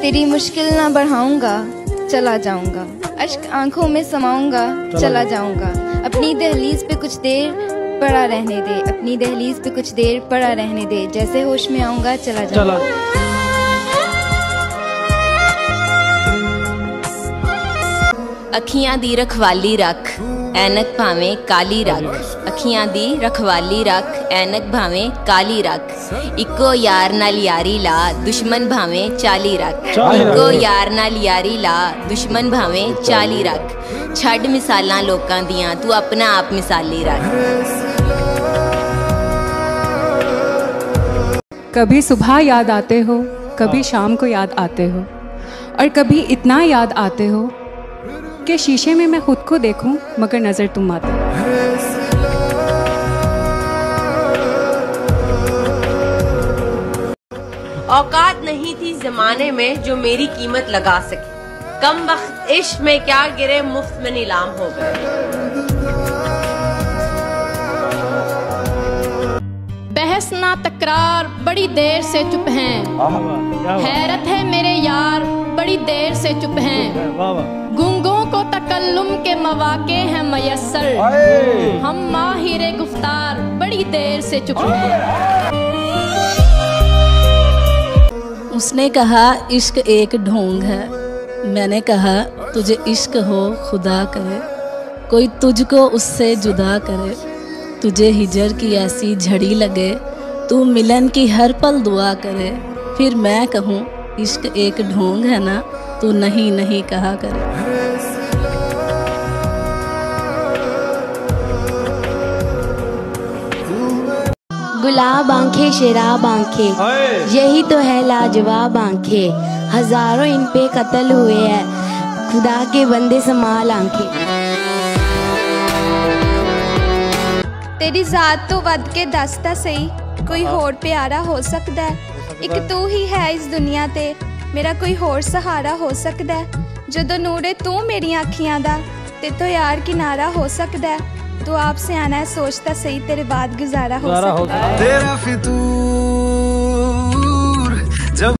तेरी मुश्किल ना बढ़ाऊंगा, चला जाऊंगा। अश्क आंखों में समाऊंगा, चला जाऊंगा। अपनी दहलीज पे कुछ देर पड़ा रहने दे, अपनी दहलीज पे कुछ देर पड़ा रहने दे। जैसे होश में आऊंगा, चला जाऊंगा। अखियां दी रखवाली रख, ऐनक भावें काली रख। अखियां दी रखवाली रख, ऐनक भावें काली रख। इको यार नाल यारी ला, दुश्मन भावें चाली रख। इको यार नाल यारी ला, दुश्मन भावें चाली रख। छड़ मिसालां लोकां दियां, तू अपना आप मिसाली रख। कभी सुबह याद आते हो, कभी शाम को याद आते हो, और कभी इतना याद आते हो कि शीशे में मैं खुद को देखूं मगर नजर तुम आते हो। औकात नहीं थी जमाने में जो मेरी कीमत लगा सके। कम वक्त इश्क में क्या गिरे, मुफ्त में नीलाम हो गए। बहस ना तकरार, बड़ी देर से चुप हैं। हैरत है मेरे यार, बड़ी देर से चुप हैं। गूंगों को तकल्लुम के मौके हैं मयस्सर। हम माहिरे गुफ्तार, बड़ी देर से चुप हैं। उसने कहा इश्क एक ढोंग है। मैंने कहा तुझे इश्क हो खुदा करे, कोई तुझको उससे जुदा करे। तुझे हिजर की ऐसी झड़ी लगे, तू मिलन की हर पल दुआ करे। फिर मैं कहूँ इश्क एक ढोंग है ना, तू नहीं नहीं कहा करे। गुलाब आंखें शराब आंखें, यही तो है लाजवाब आंखें। हजारों इन पे कत्ल हुए हैं, खुदा के बंदे संभाल आंखें। तेरी जात तो वध के दसता सही, कोई होर प्यारा हो सकता है। एक तू ही है इस दुनिया ते, मेरा कोई होर सहारा हो सकता है। जदों नूरे तू मेरी अखियां दा, ते तो यार किनारा हो सकता है। तू आपसे आना है सोचता सही, तेरे बाद गुजारा हो सकता है।